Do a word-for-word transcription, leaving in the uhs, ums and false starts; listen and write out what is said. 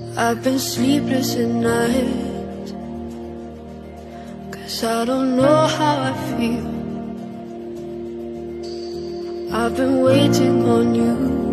I've been sleepless at night, 'cause I don't know how I feel. I've been waiting on you